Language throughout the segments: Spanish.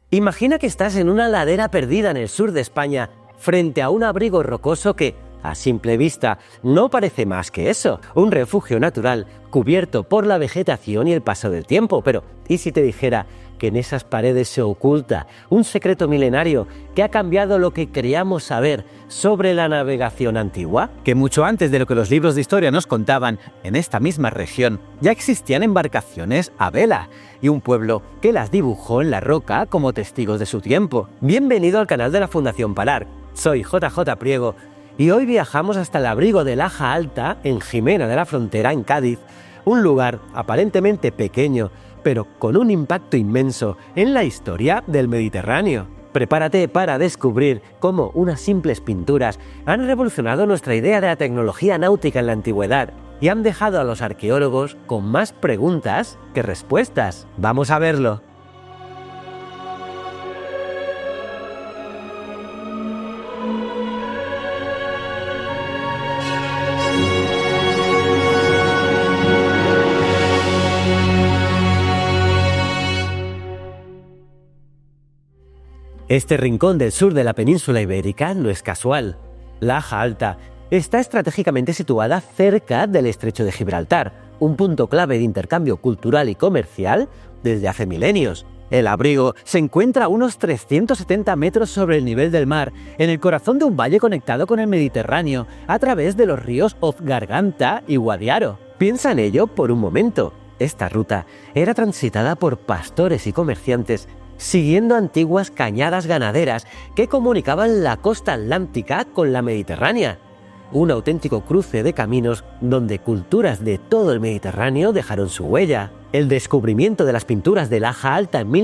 Imagina que estás en una ladera perdida en el sur de España, frente a un abrigo rocoso que, a simple vista, no parece más que eso, un refugio natural cubierto por la vegetación y el paso del tiempo. Pero, ¿y si te dijera que en esas paredes se oculta un secreto milenario que ha cambiado lo que creíamos saber sobre la navegación antigua? Que mucho antes de lo que los libros de historia nos contaban, en esta misma región ya existían embarcaciones a vela y un pueblo que las dibujó en la roca como testigos de su tiempo. Bienvenido al canal de la Fundación Palar. Soy JJ Priego y hoy viajamos hasta el abrigo de Laja Alta, en Jimena de la Frontera, en Cádiz, un lugar aparentemente pequeño, pero con un impacto inmenso en la historia del Mediterráneo. Prepárate para descubrir cómo unas simples pinturas han revolucionado nuestra idea de la tecnología náutica en la antigüedad y han dejado a los arqueólogos con más preguntas que respuestas. ¡Vamos a verlo! Este rincón del sur de la península ibérica no es casual. Laja Alta está estratégicamente situada cerca del estrecho de Gibraltar, un punto clave de intercambio cultural y comercial desde hace milenios. El abrigo se encuentra a unos 370 metros sobre el nivel del mar, en el corazón de un valle conectado con el Mediterráneo a través de los ríos Garganta y Guadiaro. Piensa en ello por un momento. Esta ruta era transitada por pastores y comerciantes siguiendo antiguas cañadas ganaderas que comunicaban la costa atlántica con la mediterránea. Un auténtico cruce de caminos donde culturas de todo el Mediterráneo dejaron su huella. El descubrimiento de las pinturas de Laja Alta en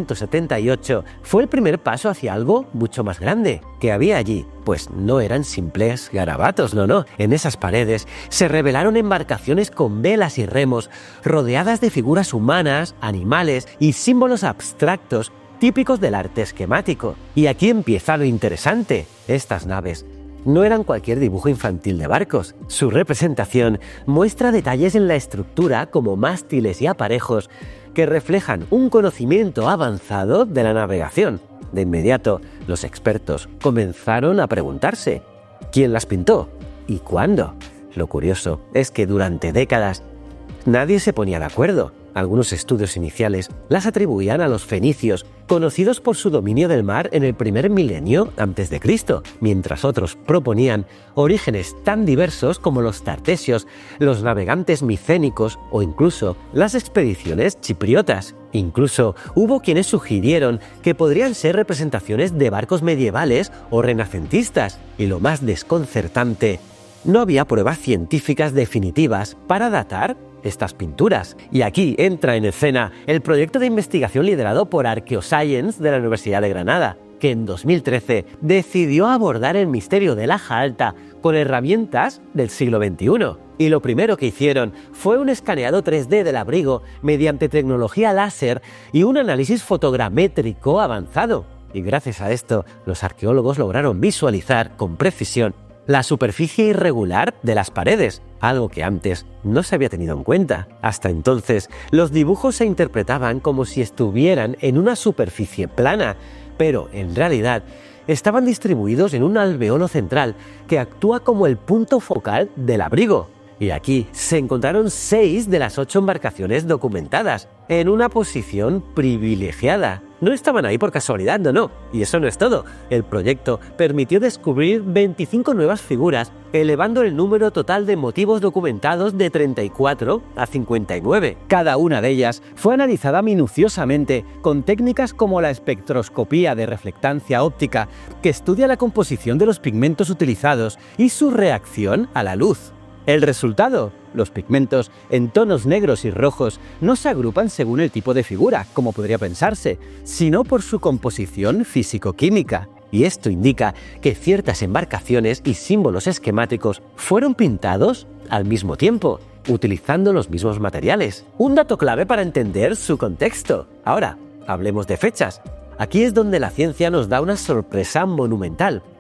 1978 fue el primer paso hacia algo mucho más grande. ¿Qué había allí? Pues no eran simples garabatos, no. En esas paredes se revelaron embarcaciones con velas y remos, rodeadas de figuras humanas, animales y símbolos abstractos típicos del arte esquemático. Y aquí empieza lo interesante. Estas naves no eran cualquier dibujo infantil de barcos. Su representación muestra detalles en la estructura como mástiles y aparejos que reflejan un conocimiento avanzado de la navegación. De inmediato, los expertos comenzaron a preguntarse ¿quién las pintó? ¿Y cuándo? Lo curioso es que durante décadas nadie se ponía de acuerdo. Algunos estudios iniciales las atribuían a los fenicios, conocidos por su dominio del mar en el primer milenio antes de Cristo, mientras otros proponían orígenes tan diversos como los tartesios, los navegantes micénicos o incluso las expediciones chipriotas. Incluso hubo quienes sugirieron que podrían ser representaciones de barcos medievales o renacentistas. Y lo más desconcertante, no había pruebas científicas definitivas para datar estas pinturas. Y aquí entra en escena el proyecto de investigación liderado por Archaeoscience de la Universidad de Granada, que en 2013 decidió abordar el misterio de Laja Alta con herramientas del siglo XXI. Y lo primero que hicieron fue un escaneado 3D del abrigo mediante tecnología láser y un análisis fotogramétrico avanzado. Y gracias a esto, los arqueólogos lograron visualizar con precisión la superficie irregular de las paredes, algo que antes no se había tenido en cuenta. Hasta entonces, los dibujos se interpretaban como si estuvieran en una superficie plana, pero en realidad estaban distribuidos en un alveolo central que actúa como el punto focal del abrigo. Y aquí se encontraron 6 de las 8 embarcaciones documentadas, en una posición privilegiada. No estaban ahí por casualidad, no. Y eso no es todo. El proyecto permitió descubrir 25 nuevas figuras, elevando el número total de motivos documentados de 34 a 59. Cada una de ellas fue analizada minuciosamente con técnicas como la espectroscopía de reflectancia óptica, que estudia la composición de los pigmentos utilizados y su reacción a la luz. El resultado: los pigmentos en tonos negros y rojos no se agrupan según el tipo de figura, como podría pensarse, sino por su composición físico-química. Y esto indica que ciertas embarcaciones y símbolos esquemáticos fueron pintados al mismo tiempo, utilizando los mismos materiales. Un dato clave para entender su contexto. Ahora, hablemos de fechas. Aquí es donde la ciencia nos da una sorpresa monumental.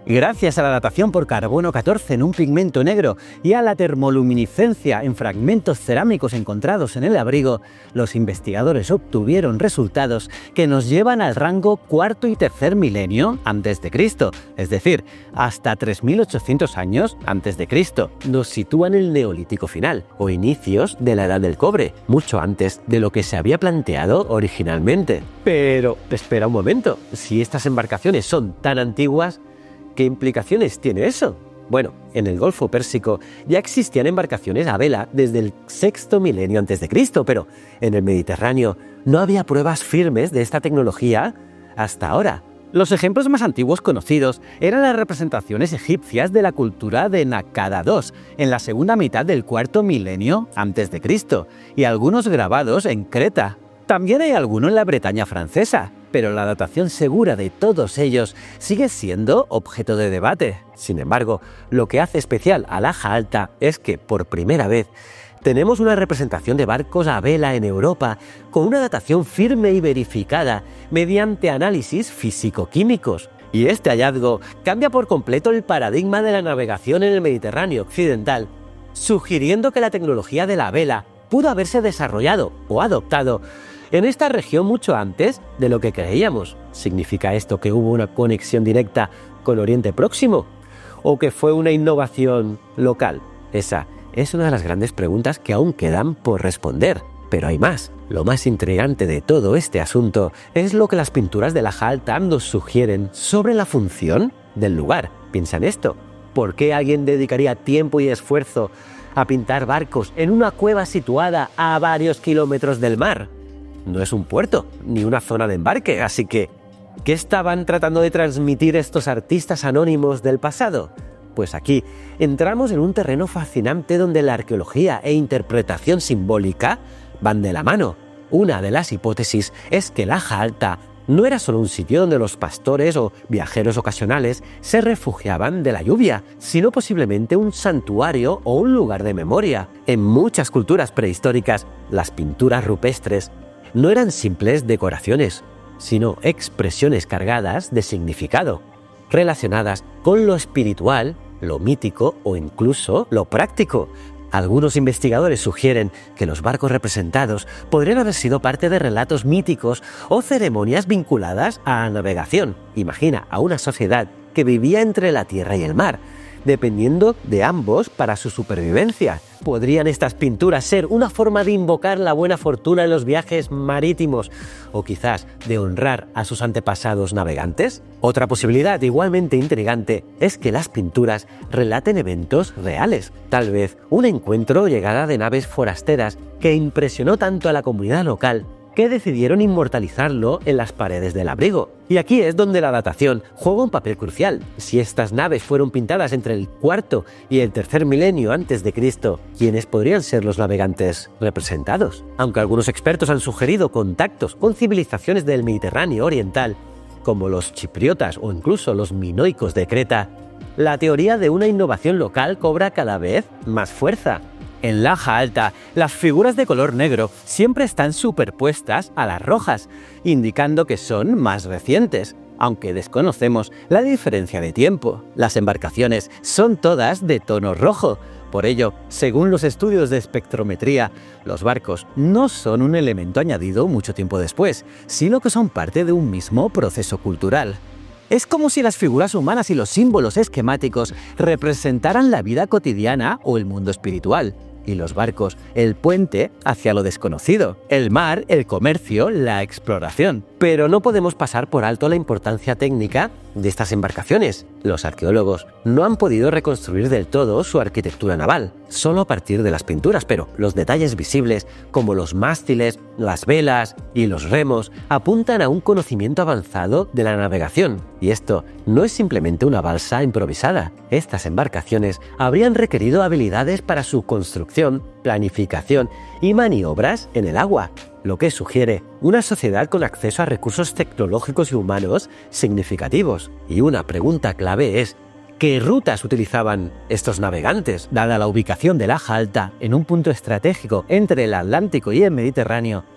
Gracias a la datación por carbono 14 en un pigmento negro y a la termoluminiscencia en fragmentos cerámicos encontrados en el abrigo, los investigadores obtuvieron resultados que nos llevan al rango cuarto y tercer milenio antes de Cristo, es decir, hasta 3800 años antes de Cristo. Nos sitúan en el Neolítico final, o inicios de la Edad del Cobre, mucho antes de lo que se había planteado originalmente. Pero, espera un momento, si estas embarcaciones son tan antiguas, ¿qué implicaciones tiene eso? Bueno, en el Golfo Pérsico ya existían embarcaciones a vela desde el sexto milenio antes de Cristo, pero en el Mediterráneo no había pruebas firmes de esta tecnología hasta ahora. Los ejemplos más antiguos conocidos eran las representaciones egipcias de la cultura de Nakada II en la segunda mitad del cuarto milenio antes de Cristo y algunos grabados en Creta. También hay alguno en la Bretaña francesa, pero la datación segura de todos ellos sigue siendo objeto de debate. Sin embargo, lo que hace especial a Laja Alta es que, por primera vez, tenemos una representación de barcos a vela en Europa con una datación firme y verificada mediante análisis físico-químicos. Y este hallazgo cambia por completo el paradigma de la navegación en el Mediterráneo occidental, sugiriendo que la tecnología de la vela pudo haberse desarrollado o adoptado en esta región mucho antes de lo que creíamos. ¿Significa esto que hubo una conexión directa con Oriente Próximo? ¿O que fue una innovación local? Esa es una de las grandes preguntas que aún quedan por responder. Pero hay más. Lo más intrigante de todo este asunto es lo que las pinturas de Laja Alta nos sugieren sobre la función del lugar. Piensa en esto. ¿Por qué alguien dedicaría tiempo y esfuerzo a pintar barcos en una cueva situada a varios kilómetros del mar? No es un puerto, ni una zona de embarque, así que ¿qué estaban tratando de transmitir estos artistas anónimos del pasado? Pues aquí entramos en un terreno fascinante donde la arqueología e interpretación simbólica van de la mano. Una de las hipótesis es que Laja Alta no era solo un sitio donde los pastores o viajeros ocasionales se refugiaban de la lluvia, sino posiblemente un santuario o un lugar de memoria. En muchas culturas prehistóricas, las pinturas rupestres no eran simples decoraciones, sino expresiones cargadas de significado, relacionadas con lo espiritual, lo mítico o incluso lo práctico. Algunos investigadores sugieren que los barcos representados podrían haber sido parte de relatos míticos o ceremonias vinculadas a la navegación. Imagina a una sociedad que vivía entre la tierra y el mar, dependiendo de ambos para su supervivencia. ¿Podrían estas pinturas ser una forma de invocar la buena fortuna en los viajes marítimos o quizás de honrar a sus antepasados navegantes? Otra posibilidad igualmente intrigante es que las pinturas relaten eventos reales, tal vez un encuentro o llegada de naves forasteras que impresionó tanto a la comunidad local que decidieron inmortalizarlo en las paredes del abrigo. Y aquí es donde la datación juega un papel crucial. Si estas naves fueron pintadas entre el cuarto y el tercer milenio antes de Cristo, ¿quiénes podrían ser los navegantes representados? Aunque algunos expertos han sugerido contactos con civilizaciones del Mediterráneo oriental, como los chipriotas o incluso los minoicos de Creta, la teoría de una innovación local cobra cada vez más fuerza. En Laja Alta, las figuras de color negro siempre están superpuestas a las rojas, indicando que son más recientes, aunque desconocemos la diferencia de tiempo. Las embarcaciones son todas de tono rojo. Por ello, según los estudios de espectrometría, los barcos no son un elemento añadido mucho tiempo después, sino que son parte de un mismo proceso cultural. Es como si las figuras humanas y los símbolos esquemáticos representaran la vida cotidiana o el mundo espiritual, y los barcos, el puente hacia lo desconocido, el mar, el comercio, la exploración. Pero no podemos pasar por alto la importancia técnica de estas embarcaciones. Los arqueólogos no han podido reconstruir del todo su arquitectura naval, solo a partir de las pinturas, pero los detalles visibles, como los mástiles, las velas y los remos, apuntan a un conocimiento avanzado de la navegación. Y esto no es simplemente una balsa improvisada. Estas embarcaciones habrían requerido habilidades para su construcción, planificación y maniobras en el agua, lo que sugiere una sociedad con acceso a recursos tecnológicos y humanos significativos. Y una pregunta clave es: ¿qué rutas utilizaban estos navegantes? Dada la ubicación de Laja Alta en un punto estratégico entre el Atlántico y el Mediterráneo,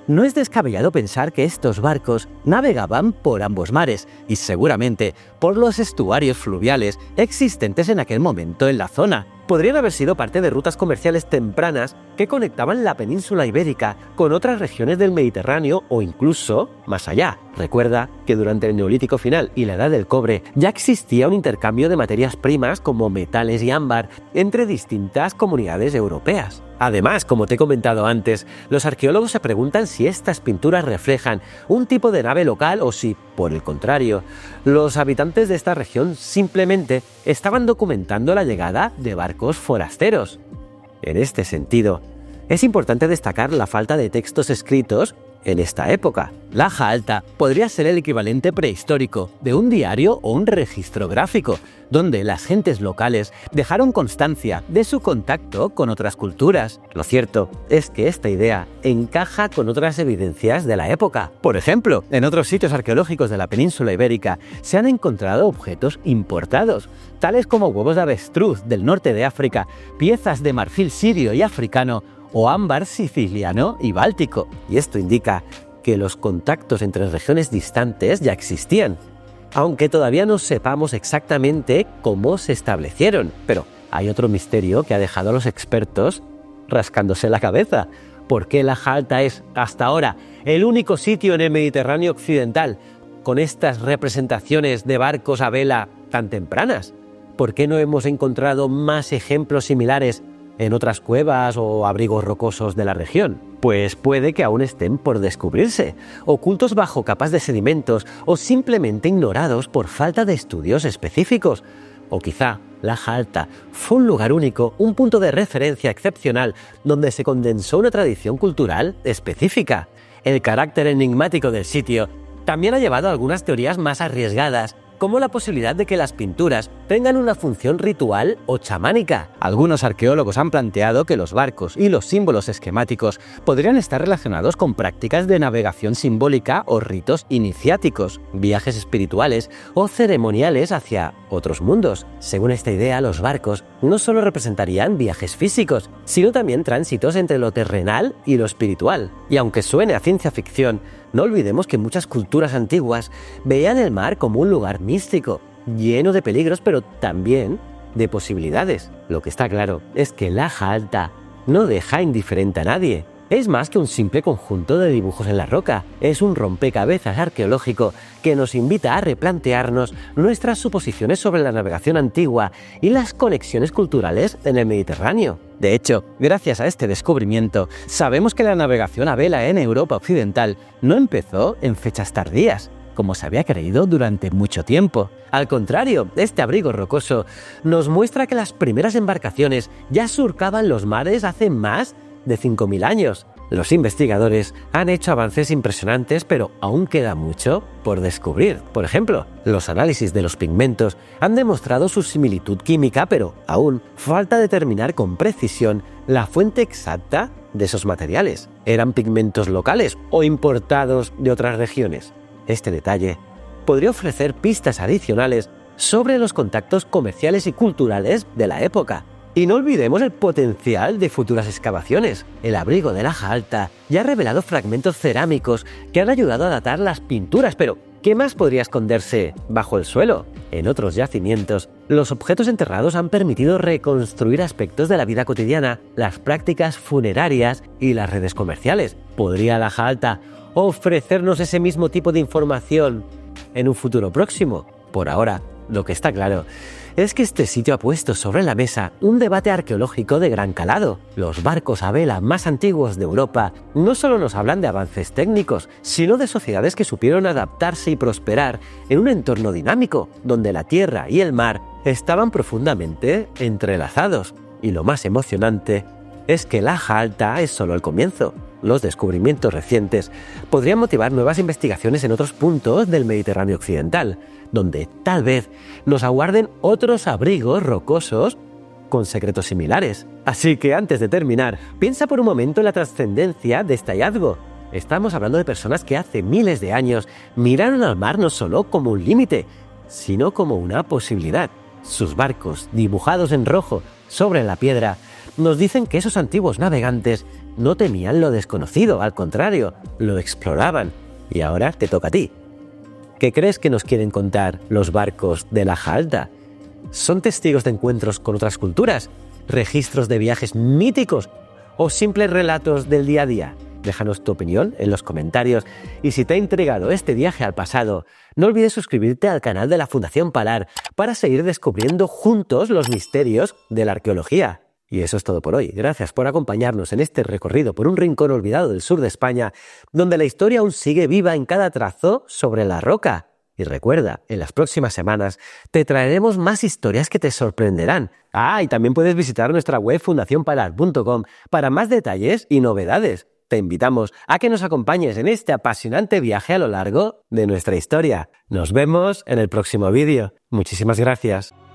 no es descabellado pensar que estos barcos navegaban por ambos mares y seguramente por los estuarios fluviales existentes en aquel momento en la zona. Podrían haber sido parte de rutas comerciales tempranas que conectaban la península ibérica con otras regiones del Mediterráneo o incluso más allá. Recuerda que durante el Neolítico final y la Edad del Cobre ya existía un intercambio de materias primas como metales y ámbar entre distintas comunidades europeas. Además, como te he comentado antes, los arqueólogos se preguntan si estas pinturas reflejan un tipo de nave local o si, por el contrario, los habitantes de esta región simplemente estaban documentando la llegada de barcos forasteros. En este sentido, es importante destacar la falta de textos escritos en esta época. Laja Alta podría ser el equivalente prehistórico de un diario o un registro gráfico, donde las gentes locales dejaron constancia de su contacto con otras culturas. Lo cierto es que esta idea encaja con otras evidencias de la época. Por ejemplo, en otros sitios arqueológicos de la península ibérica se han encontrado objetos importados, tales como huevos de avestruz del norte de África, piezas de marfil sirio y africano, o ámbar siciliano y báltico. Y esto indica que los contactos entre regiones distantes ya existían, aunque todavía no sepamos exactamente cómo se establecieron. Pero hay otro misterio que ha dejado a los expertos rascándose la cabeza. ¿Por qué Laja Alta es, hasta ahora, el único sitio en el Mediterráneo occidental con estas representaciones de barcos a vela tan tempranas? ¿Por qué no hemos encontrado más ejemplos similares en otras cuevas o abrigos rocosos de la región? Pues puede que aún estén por descubrirse, ocultos bajo capas de sedimentos o simplemente ignorados por falta de estudios específicos. O quizá Laja Alta fue un lugar único, un punto de referencia excepcional donde se condensó una tradición cultural específica. El carácter enigmático del sitio también ha llevado a algunas teorías más arriesgadas, como la posibilidad de que las pinturas tengan una función ritual o chamánica. Algunos arqueólogos han planteado que los barcos y los símbolos esquemáticos podrían estar relacionados con prácticas de navegación simbólica o ritos iniciáticos, viajes espirituales o ceremoniales hacia otros mundos. Según esta idea, los barcos no solo representarían viajes físicos, sino también tránsitos entre lo terrenal y lo espiritual. Y aunque suene a ciencia ficción, no olvidemos que muchas culturas antiguas veían el mar como un lugar místico, lleno de peligros, pero también de posibilidades. Lo que está claro es que Laja Alta no deja indiferente a nadie. Es más que un simple conjunto de dibujos en la roca. Es un rompecabezas arqueológico que nos invita a replantearnos nuestras suposiciones sobre la navegación antigua y las conexiones culturales en el Mediterráneo. De hecho, gracias a este descubrimiento, sabemos que la navegación a vela en Europa occidental no empezó en fechas tardías, como se había creído durante mucho tiempo. Al contrario, este abrigo rocoso nos muestra que las primeras embarcaciones ya surcaban los mares hace más de 5.000 años. Los investigadores han hecho avances impresionantes, pero aún queda mucho por descubrir. Por ejemplo, los análisis de los pigmentos han demostrado su similitud química, pero aún falta determinar con precisión la fuente exacta de esos materiales. ¿Eran pigmentos locales o importados de otras regiones? Este detalle podría ofrecer pistas adicionales sobre los contactos comerciales y culturales de la época. Y no olvidemos el potencial de futuras excavaciones. El abrigo de Laja Alta ya ha revelado fragmentos cerámicos que han ayudado a datar las pinturas, pero ¿qué más podría esconderse bajo el suelo? En otros yacimientos, los objetos enterrados han permitido reconstruir aspectos de la vida cotidiana, las prácticas funerarias y las redes comerciales. ¿Podría Laja Alta ofrecernos ese mismo tipo de información en un futuro próximo? Por ahora, lo que está claro es que este sitio ha puesto sobre la mesa un debate arqueológico de gran calado. Los barcos a vela más antiguos de Europa no solo nos hablan de avances técnicos, sino de sociedades que supieron adaptarse y prosperar en un entorno dinámico, donde la tierra y el mar estaban profundamente entrelazados. Y lo más emocionante es que Laja Alta es solo el comienzo. Los descubrimientos recientes podrían motivar nuevas investigaciones en otros puntos del Mediterráneo occidental, donde tal vez nos aguarden otros abrigos rocosos con secretos similares. Así que antes de terminar, piensa por un momento en la trascendencia de este hallazgo. Estamos hablando de personas que hace miles de años miraron al mar no solo como un límite, sino como una posibilidad. Sus barcos, dibujados en rojo sobre la piedra, nos dicen que esos antiguos navegantes no temían lo desconocido, al contrario, lo exploraban. Y ahora te toca a ti. ¿Qué crees que nos quieren contar los barcos de Laja Alta? ¿Son testigos de encuentros con otras culturas? ¿Registros de viajes míticos? ¿O simples relatos del día a día? Déjanos tu opinión en los comentarios. Y si te ha intrigado este viaje al pasado, no olvides suscribirte al canal de la Fundación Palar para seguir descubriendo juntos los misterios de la arqueología. Y eso es todo por hoy. Gracias por acompañarnos en este recorrido por un rincón olvidado del sur de España, donde la historia aún sigue viva en cada trazo sobre la roca. Y recuerda, en las próximas semanas te traeremos más historias que te sorprenderán. Y también puedes visitar nuestra web fundacionpalar.com para más detalles y novedades. Te invitamos a que nos acompañes en este apasionante viaje a lo largo de nuestra historia. Nos vemos en el próximo vídeo. Muchísimas gracias.